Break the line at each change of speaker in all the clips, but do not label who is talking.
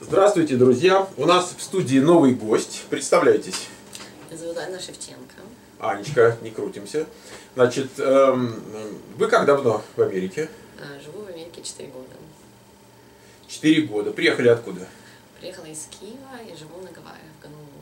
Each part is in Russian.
Здравствуйте, друзья! У нас в студии новый гость. Представляйтесь.
Меня зовут Анна Шевченко.
Анечка, не крутимся. Значит, вы как давно в Америке?
Живу в Америке 4 года.
4 года. Приехали откуда?
Приехала из Киева и живу на Гавайях, в Гонолулу.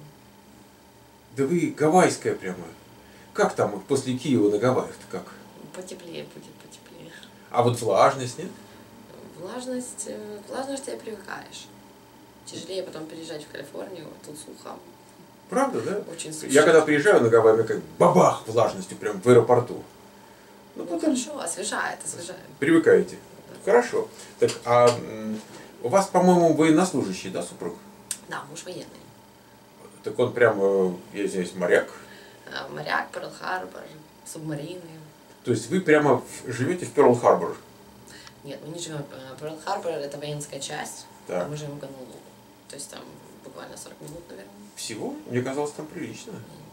Да вы гавайская прямо. Как там после Киева на Гавайях-то как?
Потеплее будет, потеплее.
А вот влажность, нет?
Влажность ты привыкаешь. Тяжелее потом переезжать в Калифорнию, тут сухо.
Правда, да?
Очень сухо.
Я когда приезжаю на Гавайи, мне как бабах влажностью прям в аэропорту.
Ну хорошо, освежает.
Привыкаете.
Да.
Хорошо. Так, у вас, по-моему, военнослужащий, да, супруг?
Да, муж военный.
Так он прям, я извиняюсь, моряк?
Моряк, Перл-Харбор, субмарины.
То есть вы прямо живете в Перл-Харбор?
Нет, мы не живем. Перл-Харбор это воинская часть,
Так.
а мы живем в Гонолулу. То есть там буквально 40 минут, наверное.
Всего? Мне казалось, там прилично.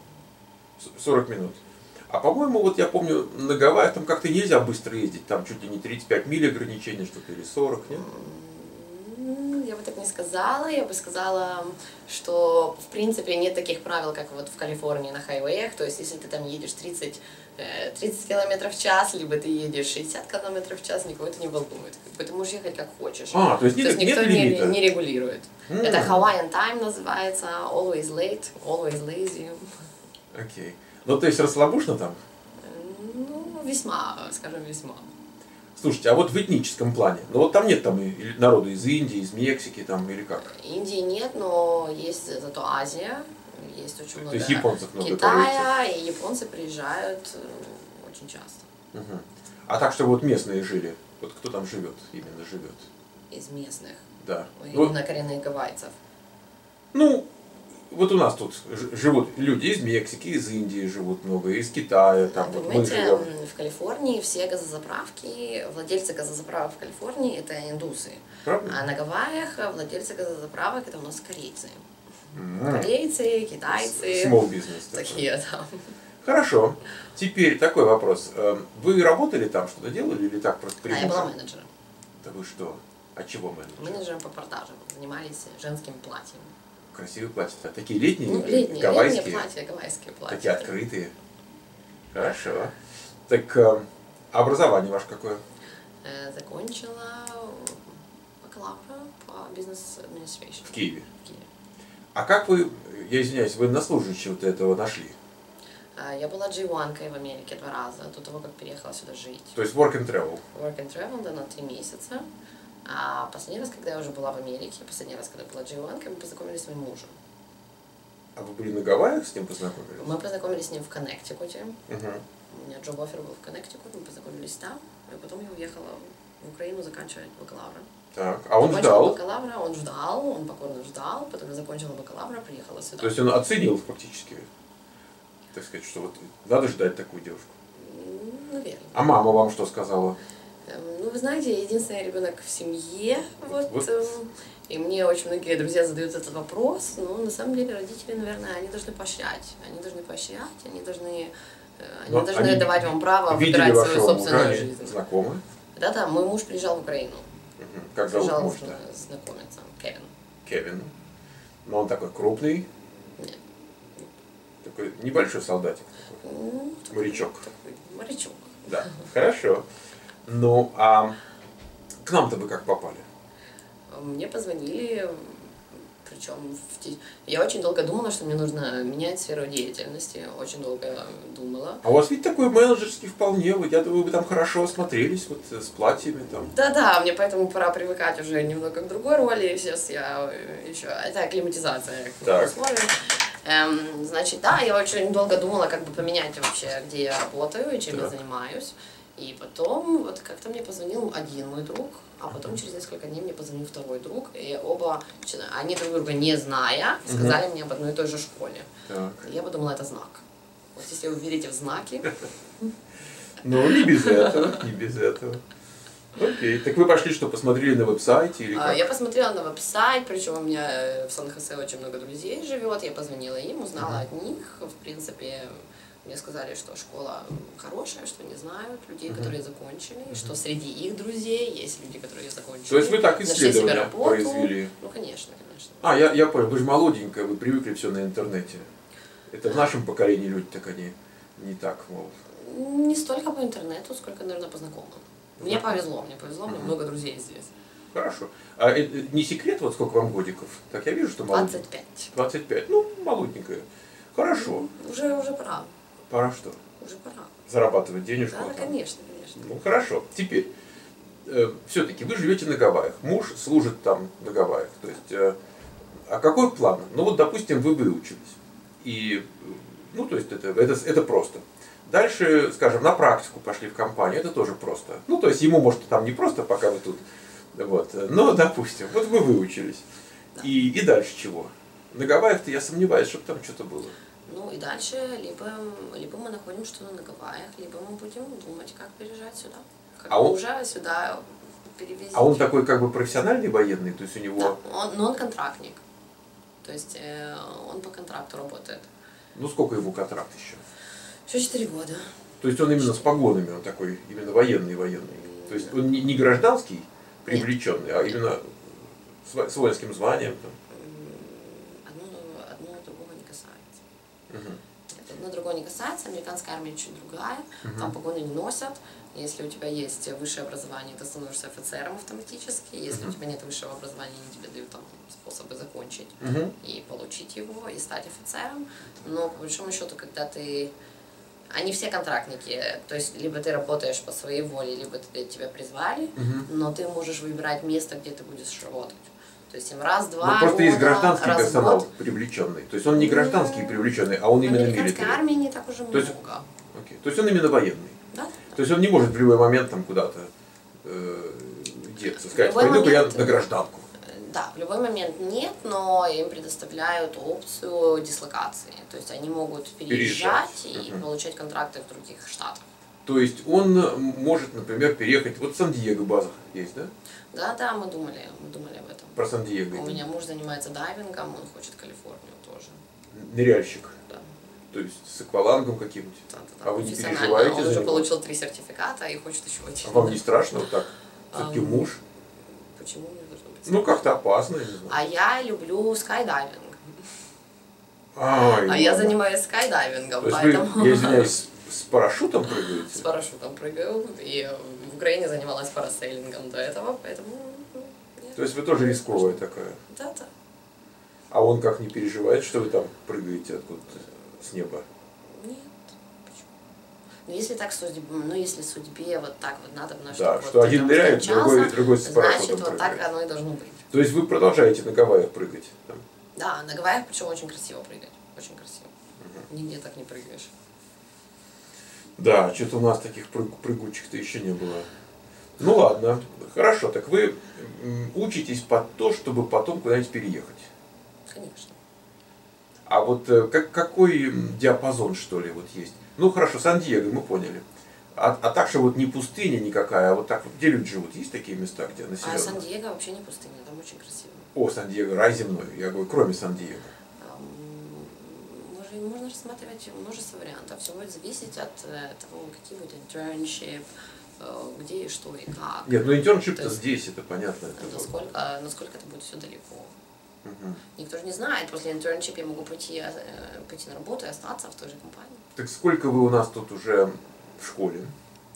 40 минут. А по-моему, вот я помню, на Гавайях там как-то нельзя быстро ездить. Там чуть ли не 35 миль ограничения, что-то, или 40, нет?
Я бы так не сказала. Я бы сказала, что в принципе нет таких правил, как вот в Калифорнии на хайвеях. То есть, если ты там едешь 30 километров в час, либо ты едешь 60 километров в час, никого это не волнует. Ты можешь ехать как хочешь.
То есть
никто
нет лимита?
не регулирует. Это Hawaiian time называется, always late, always lazy.
Окей. Ну, то есть расслабушно там?
Ну, весьма, скажем, весьма.
Слушайте, а вот в этническом плане, ну вот там нет там и народу из Индии, из Мексики там или как?
Индии нет, но есть зато Азия, есть очень много.
То есть японцев много,
Китая, и японцы приезжают очень часто.
Угу. А так, что вот местные жили, вот кто там живет, именно живет?
Из местных.
Да.
Именно коренных гавайцев.
Ну, вот у нас тут живут люди из Мексики, из Индии живут много, из Китая. Там,
понимаете,
вот мы
в Калифорнии все газозаправки, владельцы газозаправок в Калифорнии это индусы.
Правда?
А на Гавайях владельцы газозаправок это у нас корейцы. Корейцы, китайцы.
Small business.
Такие, да.
Хорошо. Теперь такой вопрос. Вы работали там, что-то делали или так просто
Да, я была менеджером.
Да вы что? А чего менеджером?
Менеджером по продажам. Занимались женским платьем.
Красивые платья. Такие летние?
Ну, летние платья, гавайские платья.
Такие открытые. Хорошо. Так, образование ваше какое?
Закончила бакалавра по бизнес-администрации.
В Киеве?
В Киеве.
А как вы, я извиняюсь, военнослужащего вот этого нашли?
Я была G1-кой в Америке 2 раза, до того, как переехала сюда жить.
То есть work and travel?
Work and travel, да, на 3 месяца. А последний раз, когда я уже была в Америке, когда была G1-кой, мы познакомились с моим мужем.
А вы были на Гавайях с ним познакомились?
Мы познакомились с ним в Коннектикуте.
Угу.
У меня джоб-оффер был в Коннектикуте, мы познакомились там. И потом я уехала в Украину заканчивать бакалавра.
Так, а он
закончила
ждал?
Бакалавра, он покорно ждал, потом я закончила бакалавра, приехала сюда.
То есть он оценил фактически, так сказать, что вот надо ждать такую девушку?
Наверное.
А мама вам что сказала?
Ну, вы знаете, я единственный ребенок в семье, и мне очень многие друзья задают этот вопрос, но на самом деле родители, наверное, они должны поощрять, они должны давать вам право выбирать свою собственную жизнь.
Знакомы?
Да, мой муж приезжал в Украину.
Как зовут
приезжал
муж-то?
знакомиться, Кевин.
Кевин. Но он такой крупный?
Нет.
Такой небольшой солдатик.
Ну,
морячок.
Морячок.
Да, хорошо. Ну, а к нам-то вы как попали?
Мне позвонили, причем я очень долго думала, что мне нужно менять сферу деятельности, очень долго думала.
А у вас ведь такой менеджерский вполне, я думаю, вы там хорошо осмотрелись вот с платьями там.
Да, мне поэтому пора привыкать уже немного к другой роли, сейчас я еще, это акклиматизация к новым условиям. Значит, да, я очень долго думала, как бы поменять вообще, где я работаю и чем я занимаюсь. И потом вот как-то мне позвонил один мой друг, а потом через несколько дней мне позвонил второй друг, и они друг друга не зная, сказали мне об одной и той же школе.
Так.
И я подумала, это знак. Вот если вы верите в знаки.
Ну, не без этого. Окей. Так вы пошли, что, посмотрели на веб-сайте или как?
Я посмотрела на веб-сайт, причем у меня в Сан-Хосе очень много друзей живет, я позвонила им, узнала от них, в принципе, Мне сказали, что школа хорошая, что не знают людей, которые закончили, что среди их друзей есть люди, которые закончили.
То есть вы так исследования произвели?
Ну, конечно, конечно.
А, я понял, вы же молоденькая, вы привыкли все на интернете. Это в нашем поколении люди так они не так, мол.
Не столько по интернету, сколько, наверное, по знакомым. Мне повезло, у меня много друзей здесь.
Хорошо. А не секрет, вот сколько вам годиков? Так я вижу, что молоденькая.
25.
25. Ну, молоденькая. Хорошо.
Уже пора.
Пора что?
Уже пора.
зарабатывать денежку.
Да, конечно, конечно.
Ну хорошо. Теперь, все-таки вы живете на Гавайях, муж служит там на Гавайях. То есть, а какой план? Ну вот, допустим, вы выучились. И, ну, то есть, это просто. Дальше, скажем, на практику пошли в компанию, это тоже просто. Ну, то есть, ему, может, там не просто, пока вы тут. Вот. Но, допустим, вот вы выучились. Да. И дальше чего? На Гавайях-то я сомневаюсь, чтобы там что-то было.
Ну и дальше либо мы находим что-то на Гавайях, либо мы будем думать, как переезжать сюда. Как уже сюда перевезти.
А он такой как бы профессиональный военный, то есть у него...
Да, но он контрактник. То есть он по контракту работает.
Ну сколько ему контракт еще?
Еще 4 года.
То есть он именно с погонами, он такой именно военный. То есть он не гражданский, привлеченный, а именно с воинским званием.
Одно другого не касается. Это одно другого не касается. Американская армия чуть другая. Там погоны не носят. Если у тебя есть высшее образование, ты становишься офицером автоматически. Если у тебя нет высшего образования, они тебе дают там способы закончить и получить его, и стать офицером. Но по большому счету, когда ты... Они все контрактники, то есть либо ты работаешь по своей воле, либо тебя призвали, но ты можешь выбирать место, где ты будешь работать. То есть им раз-два года,
просто есть гражданский персонал привлеченный. То есть он не гражданский привлеченный, а он именно милитарий.
Американской армии не так уже много.
То есть он именно военный.
Да.
То есть он не может в любой момент там куда-то деться, сказать, пойду-ка я на гражданку.
Да, в любой момент нет, но им предоставляют опцию дислокации. То есть они могут переезжать и получать контракты в других штатах.
То есть он может, например, переехать, вот в Сан-Диего база есть, да?
Да, мы думали об этом.
Про Сан-Диего.
У меня муж занимается дайвингом, он хочет Калифорнию тоже.
Ныряльщик?
Да.
То есть с аквалангом каким-нибудь?
Да.
А вы не переживаете?
Он уже получил 3 сертификата и хочет еще один.
А вам не страшно вот так? Все-таки муж?
Почему не должно быть?
Ну, как-то опасно, я не знаю.
А я люблю скайдайвинг.
А
я занимаюсь скайдайвингом,
то есть
поэтому...
вы, я извиняюсь, с парашютом прыгаете?
С парашютом прыгаю, и в Украине занималась парасейлингом до этого, поэтому... Нет.
То есть вы тоже рисковая такая?
Да.
А он как не переживает, что вы там прыгаете откуда-то с неба?
Нет. Почему? Ну если так если судьбе вот так вот надо,
да, что вот один ныряет, другой с парашютом
значит, вот
прыгает.
так оно и должно быть.
То есть вы продолжаете на Гавайях прыгать? Там?
Да, на Гавайях причем очень красиво прыгать. Очень красиво. Нигде так не прыгаешь.
Да, что-то у нас таких прыгучих-то еще не было. Ну ладно, хорошо, так вы учитесь под то, чтобы потом куда-нибудь переехать?
Конечно.
А вот какой диапазон, что ли, вот есть? Ну хорошо, Сан-Диего, мы поняли. А так что вот не пустыня никакая, а вот так вот, где люди живут? Есть такие места, где населенные?
А Сан-Диего вообще не пустыня, там очень красиво.
О, Сан-Диего, рай земной, я говорю, кроме Сан-Диего.
Можно рассматривать множество вариантов. Все будет зависеть от того, какие будут интерншип, где и что и как.
Нет, ну интерншип-то здесь, это понятно.
Насколько это будет все далеко. Никто же не знает, после интерншипа я могу пойти на работу и остаться в той же компании.
Так сколько вы у нас тут уже в школе?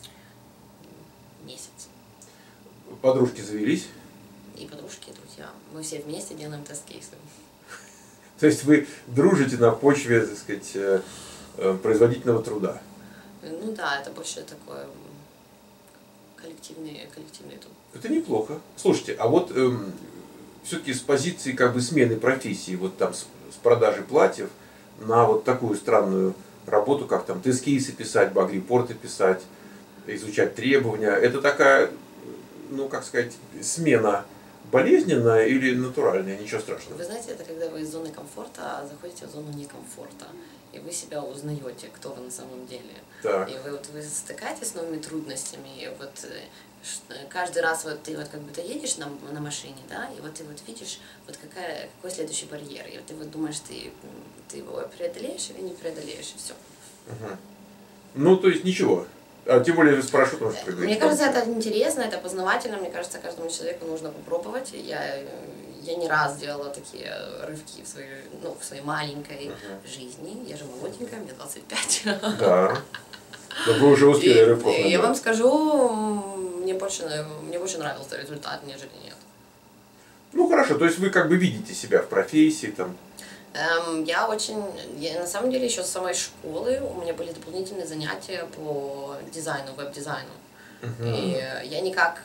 Месяц.
Подружки завелись?
И подружки, и друзья. Мы все вместе делаем тест-кейсы.
То есть вы дружите на почве, так сказать, производительного труда?
Ну да, это больше такое коллективный труд.
Это неплохо. Слушайте, а вот все-таки с позиции как бы смены профессии, вот там с продажи платьев на вот такую странную работу, как там тест-кейсы писать, баг-репорты писать, изучать требования, это такая, ну как сказать, смена болезненная или натуральная, ничего страшного?
Вы знаете, это когда вы из зоны комфорта заходите в зону некомфорта, и вы себя узнаете, кто вы на самом деле.
Так.
И вы стыкаетесь с новыми трудностями, и вот каждый раз вот ты вот как будто едешь на машине, да, и вот ты вот видишь, вот какой следующий барьер, и вот ты вот думаешь, ты его преодолеешь или не преодолеешь, и все.
Угу. Ну, то есть ничего. А тем более с парашютом, что
Мне кажется, это интересно, это познавательно. Мне кажется, каждому человеку нужно попробовать. Я не раз делала такие рывки в своей маленькой жизни. Я же молоденькая, мне 25.
Да. Но вы уже успели рывков.
Я вам скажу, мне больше нравился результат, нежели нет.
Ну хорошо, то есть вы как бы видите себя в профессии там.
Я на самом деле еще с самой школы у меня были дополнительные занятия по дизайну, веб-дизайну. И я никак,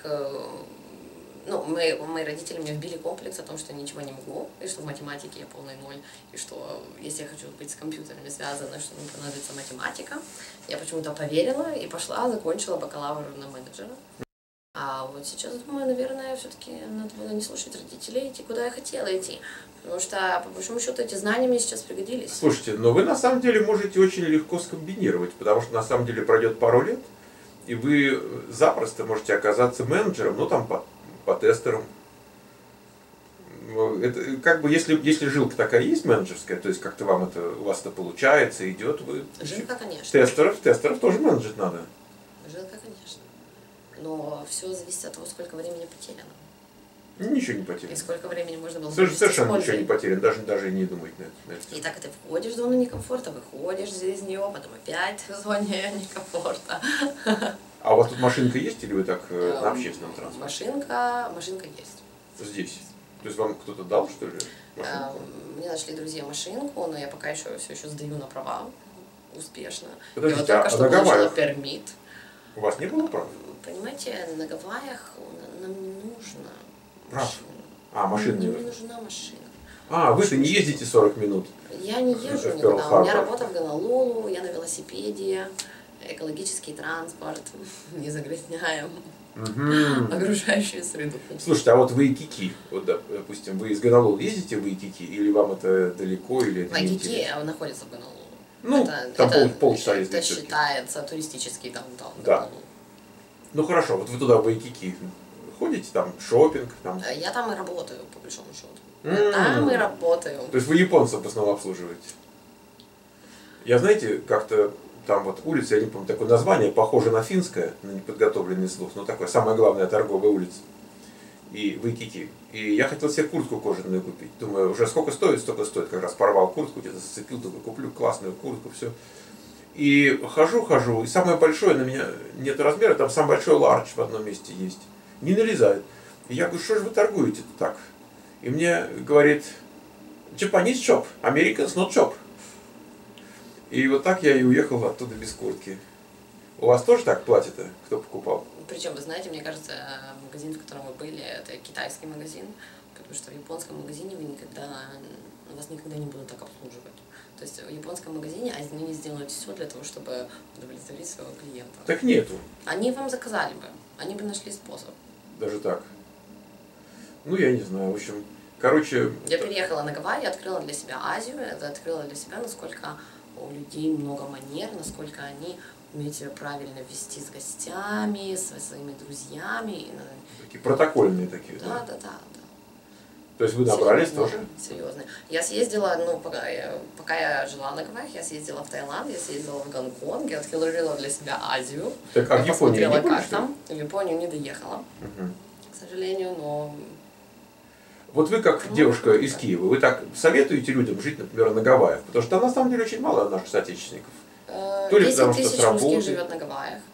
мои родители мне вбили комплекс о том, что я ничего не могу, и что в математике я полный ноль, и что если я хочу быть с компьютерами связана, что мне понадобится математика. Я почему-то поверила и пошла, закончила бакалавр на менеджера. А вот сейчас, думаю, наверное, все-таки надо было не слушать родителей, идти куда я хотела идти. Потому что, по большому счету, эти знания мне сейчас пригодились.
Слушайте, но вы на самом деле можете очень легко скомбинировать, потому что на самом деле пройдет пару лет, и вы запросто можете оказаться менеджером, ну там по тестерам. Это как бы, если жилка такая есть менеджерская, то есть как-то у вас это получается, идет, вы...
Жилка, конечно.
Тестеров тоже менеджить надо.
Жилка, конечно. Но все зависит от того, сколько времени потеряно.
Ничего не потеряно.
И сколько времени можно было
совершенно ничего не потеряно, даже не думать на это.
И так ты входишь в зону некомфорта, выходишь из нее, потом опять в зоне некомфорта.
А у вас тут машинка есть или вы так на общественном транспорте?
Машинка есть.
Здесь? То есть вам кто-то дал, что ли, машинку?
Мне нашли друзья машинку, но я пока все еще сдаю на права успешно.
Подождите,
я вот только что получила пермит.
У вас не было прав?
Понимаете, на Гавайях нам не нужно
машина. Машина
не нужна машина.
Вы-то не ездите 40 минут?
Я не езжу никуда. У меня работа в Гонолулу, я на велосипеде, экологический транспорт, не загрязняем окружающую среду.
Слушайте, а вот в Вайкики, вот, допустим, вы из Гонолулу ездите в Вайкики, или вам это далеко, или это
Вайкики находится в Гонолулу.
Ну, там полчаса езды.
Это считается туристический даунтаун.
Да. Ну хорошо, вот вы туда в Вайкики ходите, там шопинг, там.
Я там и работаю, по большому счету. Там и работаю.
То есть вы японцев в основном обслуживаете? Я, знаете, как-то там вот улица, я не помню, такое название, похоже на финское, на неподготовленный слух, но такое, самая главная торговая улица. И в Вайкики. И я хотел себе куртку кожаную купить. Думаю, уже сколько стоит, столько стоит. Как раз порвал куртку, где-то зацепил, думаю, куплю классную куртку, все. И хожу, и самое большое, на меня нет размера, там самый большой ларч в одном месте есть. Не налезает. И я говорю, что же вы торгуете так? И мне говорит, Japanese shop, Americans not shop. И вот так я и уехал оттуда без куртки. У вас тоже так платят, кто покупал?
Причем, вы знаете, мне кажется, магазин, в котором вы были, это китайский магазин, потому что в японском магазине вас никогда не будут так обслуживать. То есть в японском магазине они не сделают все для того, чтобы удовлетворить своего клиента.
Так нету.
Они вам заказали бы, они бы нашли способ.
Даже так? Ну, я не знаю, в общем, короче...
Я приехала на Гавайи, открыла для себя Азию, открыла для себя, насколько у людей много манер, насколько они умеют себя правильно вести с гостями, со своими друзьями.
Такие протокольные такие,
да? Да.
То есть вы набрались тоже?
Серьезно. Я съездила, пока я жила на Гавайях, я съездила в Таиланд, я съездила в Гонконг, я открыла для себя Азию.
Так, а в Японию не были,
там. В Японию не доехала, к сожалению, но...
Вот вы как девушка из Киева, вы так советуете людям жить, например, на Гавайях? Потому что там на самом деле очень мало наших соотечественников. То ли
10
потому, что
тысяч
с работы.
русских живет на Гавайях,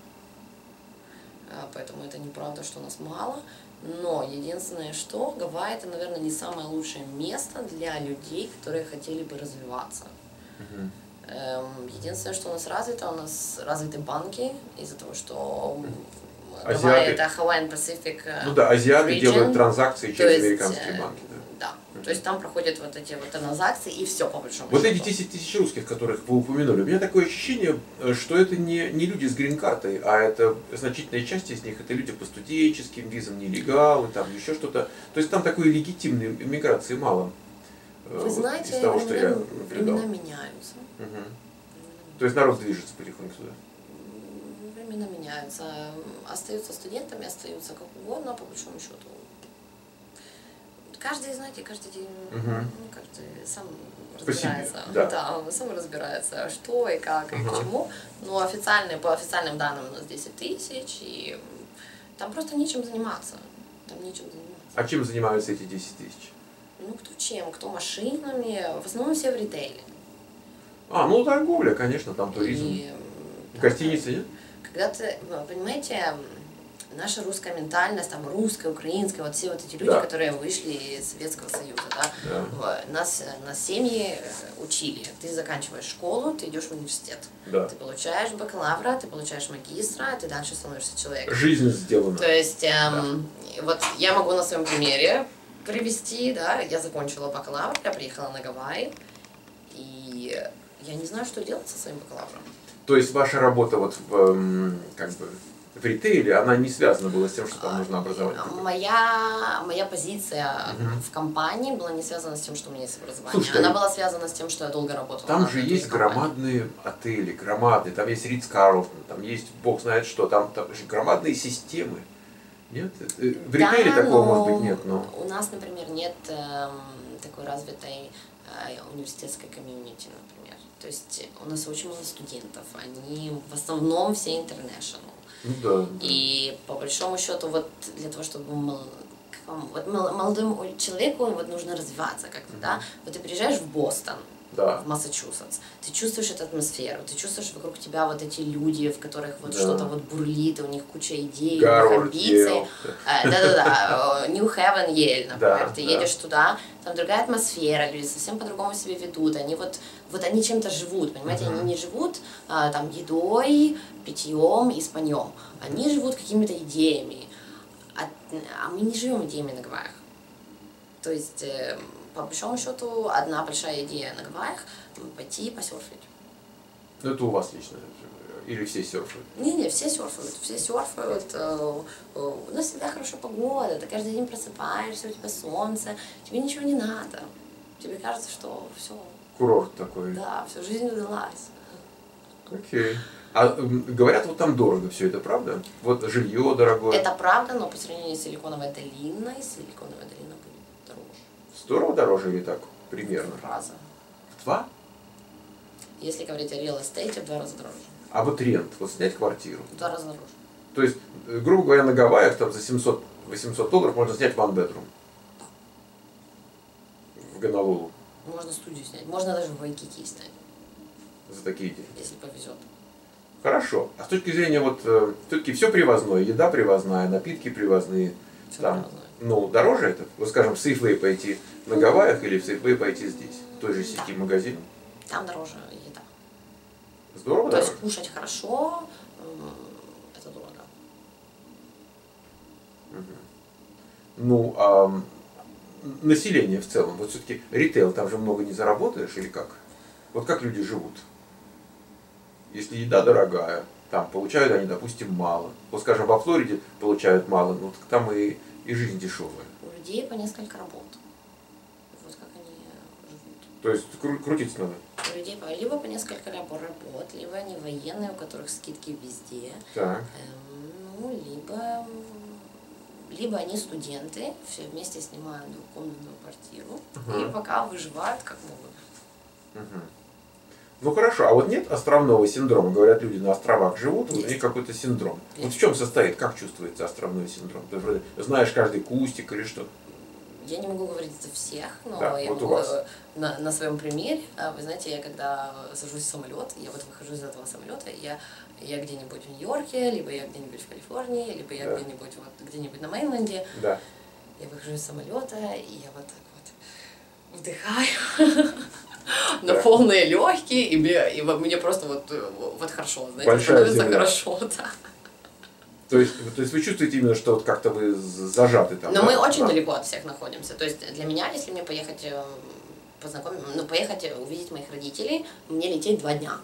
поэтому это неправда, что нас мало. Но единственное, что Гавайи это, наверное, не самое лучшее место для людей, которые хотели бы развиваться. Единственное, что у нас развиты банки из-за того, что Гавайи это Hawaiian Pacific Region.
Ну да, азиаты делают транзакции через американские банки.
Да. То есть там проходят вот эти вот транзакции и все по большому
счету. Вот
счету.
эти 10 тысяч русских, которых вы упомянули, у меня такое ощущение, что это не люди с грин-картой, а это значительная часть из них, это люди по студенческим визам, нелегалы, там еще что-то. То есть там такой легитимной миграции мало.
Вы знаете,
из того, что я
времена меняются.
То есть народ движется потихоньку сюда.
Времена меняются. Остаются студентами, остаются как угодно, по большому счету. каждый, знаете, каждый день, каждый сам
разбирается.
Да, сам разбирается, что и как, и к чему. Но по официальным данным у нас 10 тысяч, и там просто нечем заниматься.
А чем занимаются эти 10 тысяч?
Ну, кто чем, кто машинами, в основном все в ритейле.
Ну торговля, конечно, там туризм. Гостиницы, нет?
Когда ты, понимаете, наша русская ментальность, там русская, украинская, вот все вот эти люди, которые вышли из Советского Союза, нас семьи учили. Ты заканчиваешь школу, ты идешь в университет. Ты получаешь бакалавра, ты получаешь магистра, ты дальше становишься человеком.
Жизнь сделана.
То есть, вот я могу на своем примере привести, я закончила бакалавр, я приехала на Гавайи, и я не знаю, что делать со своим бакалавром.
То есть ваша работа вот в ритейле, она не связана была с тем, что там нужно образование?
Моя позиция в компании была не связана с тем, что у меня есть образование.
Слушайте,
она была связана с тем, что я долго работала.
Там же есть громадные отели, громадные, там есть Ритц-Карлтон, там есть бог знает что, там же громадные системы. Нет? В ритейле такого, может быть, нет, но...
У нас, например, нет такой развитой университетской комьюнити, например. То есть у нас очень мало студентов, они в основном все international. И по большому счету, вот для того, чтобы молодому человеку вот нужно развиваться как-то, Вот ты приезжаешь в Бостон, в Массачусетс, ты чувствуешь эту атмосферу, ты чувствуешь вокруг тебя вот эти люди, в которых вот что-то вот бурлит, у них куча идей, амбиций. Нью-Хевен, Йель, например. Ты едешь туда, там другая атмосфера, люди совсем по-другому себя ведут, они вот они чем-то живут, понимаете, они не живут там едой, питьем и спаньем, они живут какими-то идеями, а мы не живем идеями на Гавайях. То есть, по большому счету, одна большая идея на Гавайях – пойти посерфить.
Это у вас лично? Или все серфают?
Не, все серфают. У нас всегда хорошая погода, ты каждый день просыпаешься, у тебя солнце, тебе ничего не надо. Тебе кажется, что все.
Курорт такой.
Да, всю жизнь удалась.
Окей. А говорят, вот там дорого все это, правда? Вот жилье дорогое.
Это правда, но по сравнению с Силиконовой долиной, будет дороже.
Здорово дороже или так? Примерно?
В 2 раза.
В 2?
Если говорить о real estate, в 2 раза дороже.
А вот рент, вот снять квартиру?
В 2 раза дороже.
То есть, грубо говоря, на Гавайях там за $700 можно снять one bedroom. В Гонолулу.
Можно студию снять, можно даже в Вайкики снять.
За такие деньги?
Если повезет.
Хорошо. А с точки зрения, вот, все-таки все привозное, еда привозная, напитки привозные.
Все
там,
привозное.
Дороже это? Вот, скажем, в Сейфвей пойти на Гавайях или в Сейфвей пойти здесь, в той же сети магазинов?
Там дороже еда.
Здорово,
То
дороже?
есть кушать хорошо, это дорого.
Население в целом, вот все-таки ритейл, там же много не заработаешь или как? Вот как люди живут? Если еда дорогая, там получают они, допустим, мало. Вот, скажем, во Флориде получают мало, но там и жизнь дешевая.
У людей по несколько работ. Вот как они живут.
То есть крутиться надо?
У людей либо по несколько работ, либо они военные, у которых скидки везде.
Так.
Либо они студенты, все вместе снимают двухкомнатную квартиру и пока выживают как могут.
Ну хорошо, а вот нет островного синдрома? Говорят, люди на островах живут, у них какой-то синдром.
Есть.
Вот в чем состоит, как чувствуется островной синдром? Ты вроде знаешь каждый кустик или что?
Я не могу говорить за всех, но
Да,
я
вот
могу
на
своем примере. Вы знаете, я когда сажусь в самолет, я вот выхожу из этого самолета, я где-нибудь в Нью-Йорке, либо я где-нибудь в Калифорнии, либо я где-нибудь на Мейнленде.
Да.
Я выхожу из самолета, и я вот так вот вдыхаю на полные легкие, и мне просто вот хорошо, знаете,
большая
становится
земля.
Хорошо, да.
То есть вы чувствуете именно, что вот как-то вы зажаты там?
Но мы очень далеко от всех находимся. То есть для меня, если мне поехать увидеть моих родителей, мне лететь 2 дня.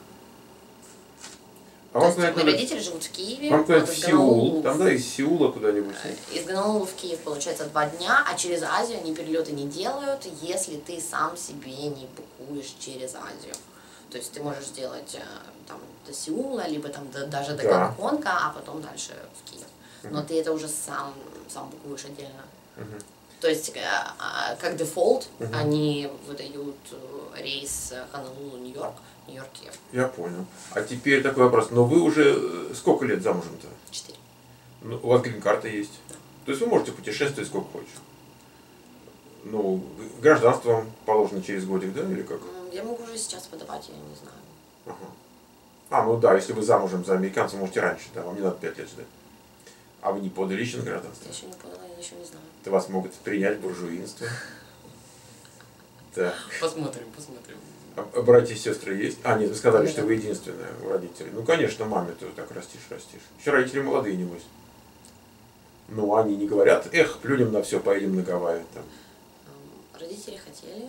А
То есть мои родители живут в Киеве.
Вам куда-нибудь в Сеул, там, да, из Сеула куда-нибудь?
Из Гонолулу в Киев получается 2 дня, а через Азию они перелеты не делают, если ты сам себе не букуешь через Азию. То есть ты можешь сделать там до Сеула, либо там даже до Гонконга, а потом дальше в Киев. Но ты это уже сам букуешь отдельно. То есть, как дефолт, они выдают рейс Хонолулу-Нью-Йорк, Нью-Йорк-Киев.
Я понял. А теперь такой вопрос. Но вы уже сколько лет замужем-то?
4.
Ну, у вас грин-карта есть. Да. То есть вы можете путешествовать сколько хочешь. Ну, гражданство вам положено через годик, да, или как?
Я могу уже сейчас подавать, я не знаю.
Ага. А, ну да, если вы замужем за американцем, можете раньше, да, вам не надо 5 лет ждать. А вы не подали еще на гражданство?
Я еще не подала, я еще не знаю.
То вас могут принять в буржуинство. Так.
Посмотрим, посмотрим.
А братья и сестры есть? А, нет, вы сказали, что вы единственная у родителей. Ну, конечно, маме ты так растишь. Еще родители молодые, небось. Ну, они не говорят, эх, плюнем на все, поедем на Гавайи. Там.
Родители хотели.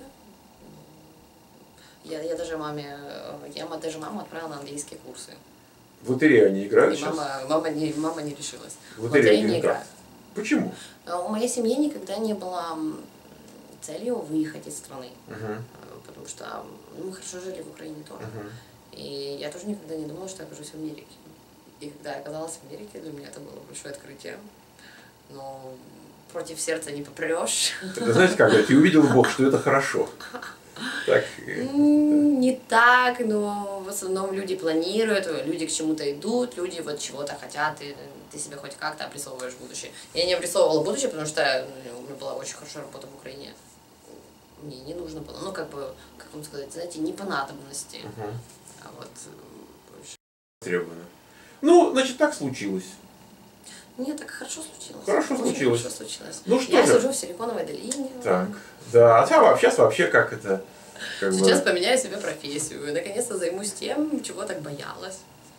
Я даже маме, даже маму отправила на английские курсы.
В лотерею они играют
и
сейчас?
Мама не решилась.
В лотерею
не играют.
Почему?
У моей семьи никогда не было целью выехать из страны. Потому что мы хорошо жили в Украине тоже. И я тоже никогда не думала, что я окажусь в Америке. И когда я оказалась в Америке, для меня это было большое открытие. Но против сердца не попрешь.
Это знаете как, ты увидела Бог, что это хорошо. Так.
Не так, но в основном люди планируют, люди к чему-то идут, люди вот чего-то хотят, и ты себе хоть как-то обрисовываешь будущее. Я не обрисовывала будущее, потому что у меня была очень хорошая работа в Украине. Мне не нужно было, ну как бы, как вам сказать, знаете, не по надобности. А вот
требовано. Ну, значит, так случилось.
Нет, так хорошо случилось.
Хорошо случилось.
Хорошо случилось.
Ну что
я
же?
сижу в Силиконовой долине.
Так, да. А сейчас вообще как это?
Сейчас поменяю себе профессию. Наконец-то займусь тем, чего так боялась.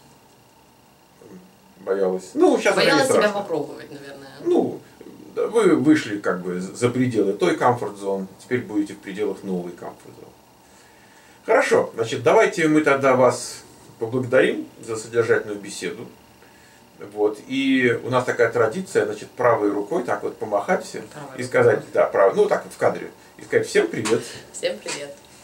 Боялась. Ну, сейчас
боялась себя попробовать, наверное.
Ну, вы вышли как бы за пределы той комфорт-зоны, теперь будете в пределах новой комфорт-зоны. Хорошо, значит, давайте мы тогда вас поблагодарим за содержательную беседу. Вот. И у нас такая традиция, значит, правой рукой так вот помахать всем и сказать, да, правой, ну так в кадре, и сказать всем привет.
Всем привет.